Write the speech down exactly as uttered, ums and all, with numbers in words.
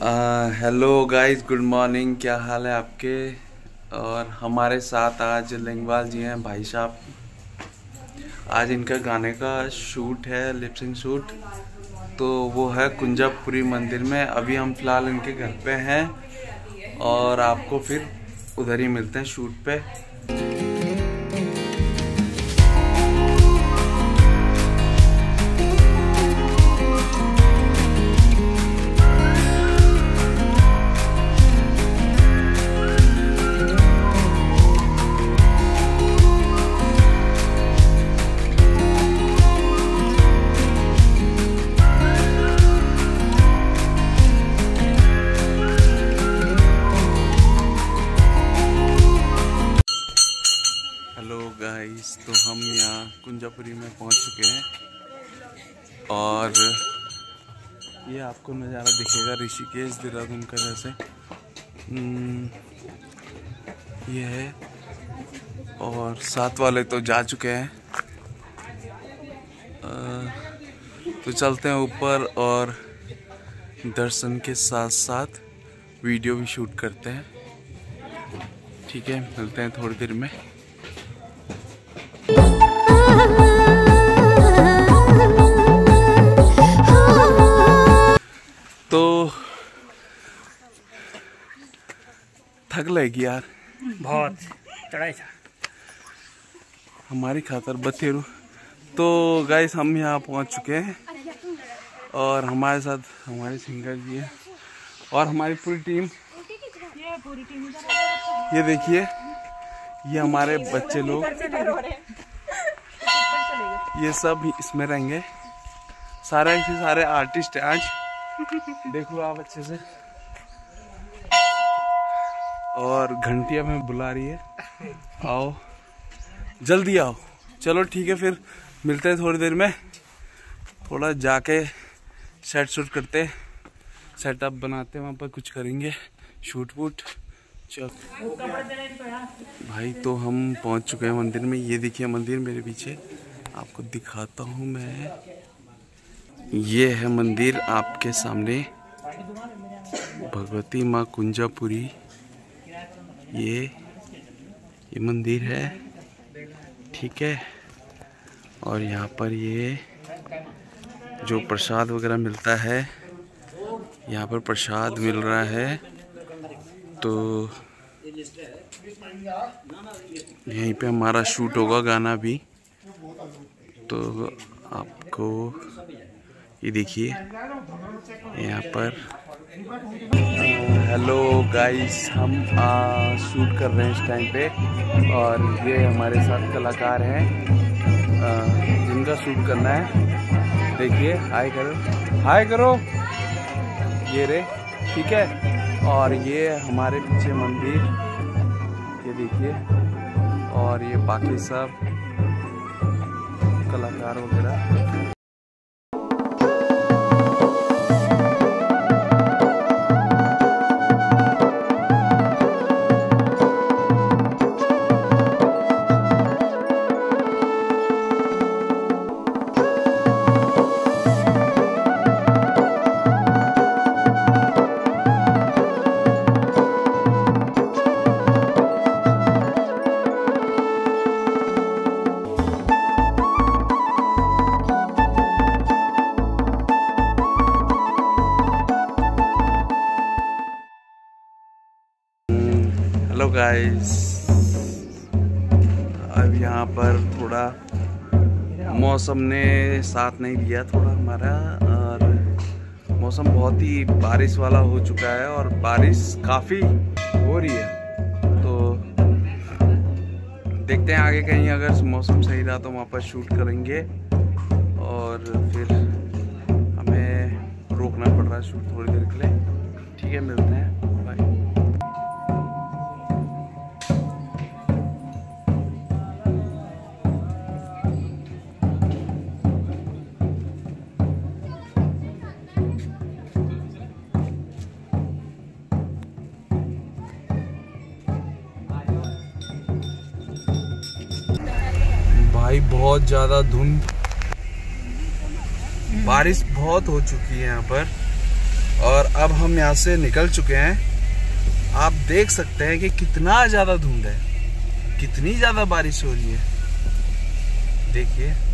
Hello guys, good morning. क्या हाल है आपके। और हमारे साथ आज लिंगवाल जी हैं, भाई साहब। आज इनका गाने का शूट है, लिपसिंग शूट। तो वो है कुंजापुरी मंदिर में। अभी हम फिलहाल इनके घर पे हैं और आपको फिर उधर ही मिलते हैं शूट पे। हेलो गाइस, तो हम यहाँ कुंजापुरी में पहुँच चुके हैं और ये आपको नज़ारा दिखेगा ऋषिकेश देहरादून का जैसे ये है। और साथ वाले तो जा चुके हैं, तो चलते हैं ऊपर और दर्शन के साथ साथ वीडियो भी शूट करते हैं। ठीक है, मिलते हैं थोड़ी देर में। तो थक लगी यार, बहुत चढ़ाई था हमारी खातर बतेरू। तो गाइस, हम यहाँ पहुँच चुके हैं और हमारे साथ हमारे सिंगर जी हैं और हमारी पूरी टीम। ये देखिए, ये हमारे बच्चे लोग, ये सब इसमें रहेंगे। सारे के सारे आर्टिस्ट हैं आज। देखो आप अच्छे से। और घंटिया में बुला रही है, आओ जल्दी आओ। चलो ठीक है, फिर मिलते हैं थोड़ी देर में। थोड़ा जाके सेट शूट करते, सेटअप बनाते, वहाँ पर कुछ करेंगे शूट वूट। चल भाई, तो हम पहुँच चुके हैं मंदिर में। ये देखिए मंदिर मेरे पीछे, आपको दिखाता हूँ मैं। ये है मंदिर आपके सामने, भगवती माँ कुंजापुरी। ये ये मंदिर है, ठीक है। और यहाँ पर ये जो प्रसाद वगैरह मिलता है, यहाँ पर प्रसाद मिल रहा है। तो यहीं पे हमारा शूट होगा, गाना भी। तो आपको ये देखिए यहाँ पर। हेलो गाइस, हम आ, शूट कर रहे हैं इस टाइम पे और ये हमारे साथ कलाकार हैं जिनका शूट करना है। देखिए, हाय करो, हाय करो। ये रे, ठीक है। और ये हमारे पीछे मंदिर, ये देखिए। और ये बाकी सब कलाकार वगैरह। हेलो गाइस, अब यहाँ पर थोड़ा मौसम ने साथ नहीं दिया थोड़ा हमारा, और मौसम बहुत ही बारिश वाला हो चुका है और बारिश काफ़ी हो रही है। तो देखते हैं आगे, कहीं अगर मौसम सही रहा तो वहाँ पर शूट करेंगे। और फिर हमें रोकना पड़ रहा है शूट थोड़ी देर के लिए। ठीक है, मिलते हैं, बाय। भाई बहुत ज्यादा धुंध, बारिश बहुत हो चुकी है यहाँ पर। और अब हम यहाँ से निकल चुके हैं। आप देख सकते हैं कि कितना ज्यादा धुंध है, कितनी ज्यादा बारिश हो रही है। देखिए